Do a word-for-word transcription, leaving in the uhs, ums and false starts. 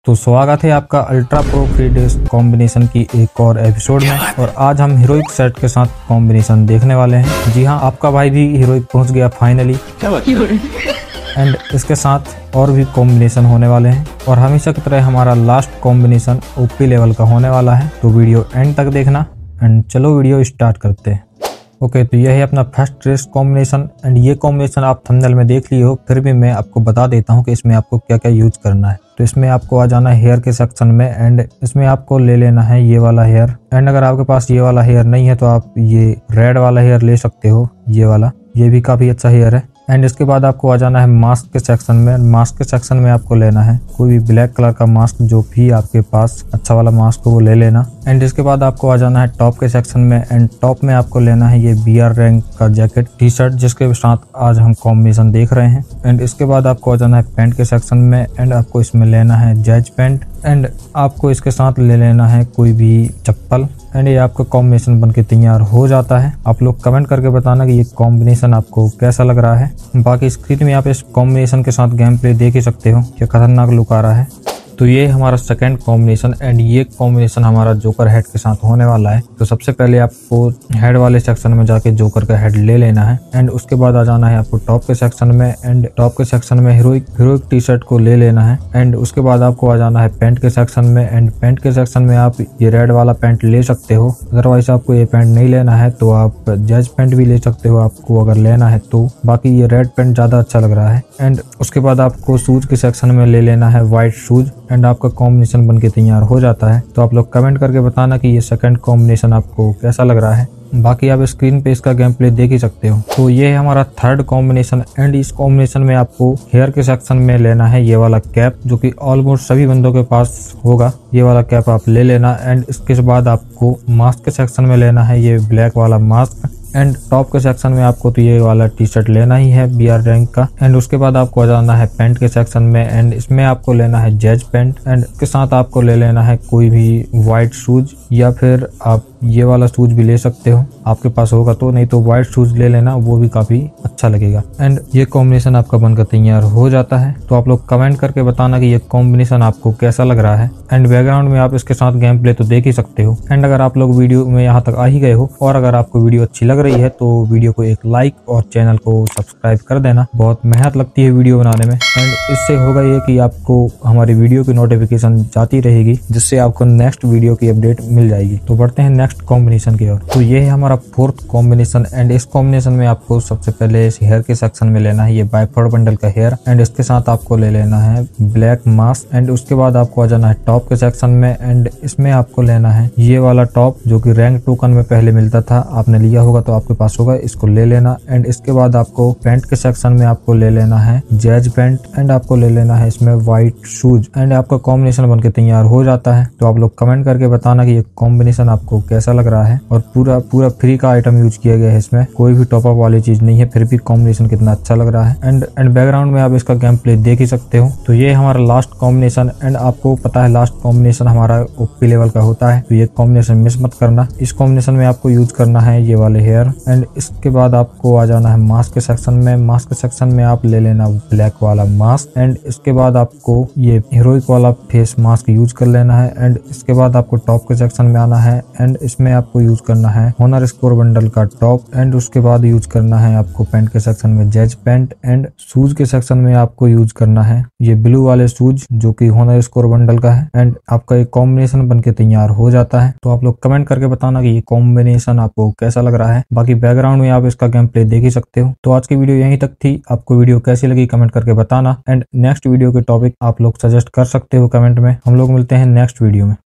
तो स्वागत है आपका ultra pro free days combination की एक और एपिसोड में। और आज हम हीरोइक सेट के साथ कॉम्बिनेशन देखने वाले हैं। जी हाँ, आपका भाई भी हीरोइक पहुंच गया फाइनली। एंड इसके साथ और भी कॉम्बिनेशन होने वाले हैं और हमेशा की तरह हमारा लास्ट कॉम्बिनेशन ओपी लेवल का होने वाला है। तो वीडियो एंड तक देखना। एंड चलो वीडियो स्टार्ट करते हैं। ओके okay, तो यह है अपना फर्स्ट रेस कॉम्बिनेशन। एंड ये कॉम्बिनेशन आप थंबनेल में देख लिए हो, फिर भी मैं आपको बता देता हूँ कि इसमें आपको क्या क्या यूज करना है। तो इसमें आपको आ जाना है हेयर के सेक्शन में एंड इसमें आपको ले लेना है ये वाला हेयर। एंड अगर आपके पास ये वाला हेयर नहीं है तो आप ये रेड वाला हेयर ले सकते हो, ये वाला, ये भी काफी अच्छा हेयर है। एंड इसके बाद आपको आ जाना है मास्क के सेक्शन में। मास्क के सेक्शन में आपको लेना है कोई भी ब्लैक कलर का मास्क, जो भी आपके पास अच्छा वाला मास्क हो वो ले लेना। एंड इसके बाद आपको आ जाना है टॉप के सेक्शन में। एंड टॉप में आपको लेना है ये बी आर रैंक का जैकेट टी शर्ट, जिसके साथ आज हम कॉम्बिनेशन देख रहे हैं। एंड इसके बाद आपको आ जाना है पैंट के सेक्शन में। एंड आपको इसमें लेना है जैज पैंट। एंड आपको इसके साथ ले लेना है कोई भी चप्पल। एंड ये आपका कॉम्बिनेशन बनके तैयार हो जाता है। आप लोग कमेंट करके बताना कि ये कॉम्बिनेशन आपको कैसा लग रहा है। बाकी स्क्रीन में आप इस कॉम्बिनेशन के साथ गेम प्ले देख ही सकते हो कि खतरनाक लुक आ रहा है। तो ये हमारा सेकंड कॉम्बिनेशन। एंड ये कॉम्बिनेशन हमारा जोकर हेड के साथ होने वाला है। तो सबसे पहले आपको हेड वाले सेक्शन में जाके जोकर का हेड ले लेना है। एंड उसके बाद आ जाना है आपको टॉप के सेक्शन में। एंड टॉप के सेक्शन में हीरोइक हीरोइक टी शर्ट को ले लेना है। एंड उसके बाद आपको आ जाना है पैंट के सेक्शन में। एंड पैंट के सेक्शन में आप ये रेड वाला पैंट ले सकते हो, अदरवाइज आपको ये पैंट नहीं लेना है तो आप जैज पैंट भी ले सकते हो आपको अगर लेना है तो। बाकी ये रेड पैंट ज्यादा अच्छा लग रहा है। एंड उसके बाद आपको शूज के सेक्शन में ले लेना है व्हाइट शूज। एंड आपका कॉम्बिनेशन बनके तैयार हो जाता है। तो आप लोग कमेंट करके बताना कि ये सेकंड कॉम्बिनेशन आपको कैसा लग रहा है। बाकी आप स्क्रीन पे इसका गेम प्ले देख ही सकते हो। तो ये है हमारा थर्ड कॉम्बिनेशन। एंड इस कॉम्बिनेशन में आपको हेयर के सेक्शन में लेना है ये वाला कैप, जो कि ऑलमोस्ट सभी बंदों के पास होगा। ये वाला कैप आप ले लेना। एंड इसके बाद आपको मास्क के सेक्शन में लेना है ये ब्लैक वाला मास्क। एंड टॉप के सेक्शन में आपको तो ये वाला टी शर्ट लेना ही है बी आर रैंक का। एंड उसके बाद आपको आ जाना है पैंट के सेक्शन में। एंड इसमें आपको लेना है जैज पैंट। एंड इसके साथ आपको ले लेना है कोई भी व्हाइट शूज, या फिर आप ये वाला शूज भी ले सकते हो आपके पास होगा तो, नहीं तो व्हाइट शूज ले लेना, वो भी काफी अच्छा लगेगा। एंड ये कॉम्बिनेशन आपका बनकर तैयार हो जाता है। तो आप लोग कमेंट करके बताना कि ये कॉम्बिनेशन आपको कैसा लग रहा है। एंड बैकग्राउंड में आप इसके साथ गेम प्ले तो देख ही सकते हो। एंड अगर आप लोग वीडियो में यहाँ तक आ ही गए हो और अगर आपको वीडियो अच्छी लग रही है तो वीडियो को एक लाइक और चैनल को सब्सक्राइब कर देना। बहुत मेहनत लगती है वीडियो बनाने में। एंड इससे होगा ये कि आपको हमारी वीडियो की नोटिफिकेशन जाती रहेगी, जिससे आपको नेक्स्ट वीडियो की अपडेट मिल जाएगी। तो बढ़ते हैं नेक्स्ट कॉम्बिनेशन की ओर। तो ये है हमारा फोर्थ कॉम्बिनेशन। एंड इस कॉम्बिनेशन में आपको सबसे पहले इस हेयर के सेक्शन में लेना है ये बाइफोर बंडल का हेयर। एंड इसके साथ आपको ले लेना है ब्लैक मास्क। एंड उसके बाद आपको आ जाना है टॉप के सेक्शन में। एंड इसमें आपको लेना है ये वाला टॉप, जो कि रैंक टोकन में पहले मिलता था, आपने लिया होगा तो आपके पास होगा, इसको ले लेना। एंड इसके बाद आपको पैंट के सेक्शन में आपको ले लेना है जैज पैंट। एंड आपको ले लेना है इसमें व्हाइट शूज। एंड आपका कॉम्बिनेशन बनके तैयार हो जाता है। तो आप लोग कमेंट करके बताना कि ये कॉम्बिनेशन आपको कैसा लग रहा है। और पूरा पूरा फ्री का आइटम यूज किया गया है, इसमें कोई भी टॉप अप वाली चीज नहीं है, फिर भी कॉम्बिनेशन कितना अच्छा लग रहा है। एंड एंड बैकग्राउंड में आप इसका गेम प्ले देख ही सकते हो। तो ये हमारा लास्ट कॉम्बिनेशन। एंड आपको पता है लास्ट कॉम्बिनेशन हमारा ओपी लेवल का होता है, तो ये कॉम्बिनेशन मिस मत करना। इस कॉम्बिनेशन में आपको यूज करना है ये वाले हेयर। एंड इसके बाद आपको आ जाना है मास्क के सेक्शन में। मास्क के सेक्शन में आप ले लेना ब्लैक वाला मास्क। एंड इसके बाद आपको ये हीरोइक वाला फेस मास्क यूज कर लेना है। एंड इसके बाद आपको टॉप के सेक्शन में आना है। एंड इसमें आपको यूज करना है होनर स्कोर बंडल का टॉप। एंड उसके बाद यूज करना है आपको पैंट के सेक्शन में जैज पैंट। एंड शूज के सेक्शन में आपको यूज करना है ये ब्लू वाले शूज, जो कि होनर स्कोर बंडल का है। एंड आपका एक कॉम्बिनेशन बनके तैयार हो जाता है। तो आप लोग कमेंट करके बताना कि ये कॉम्बिनेशन आपको कैसा लग रहा है। बाकी बैकग्राउंड में आप इसका गेम प्ले देख ही सकते हो। तो आज की वीडियो यहीं तक थी। आपको वीडियो कैसी लगी कमेंट करके बताना। एंड नेक्स्ट वीडियो के टॉपिक आप लोग सजेस्ट कर सकते हो कमेंट में। हम लोग मिलते हैं नेक्स्ट वीडियो में।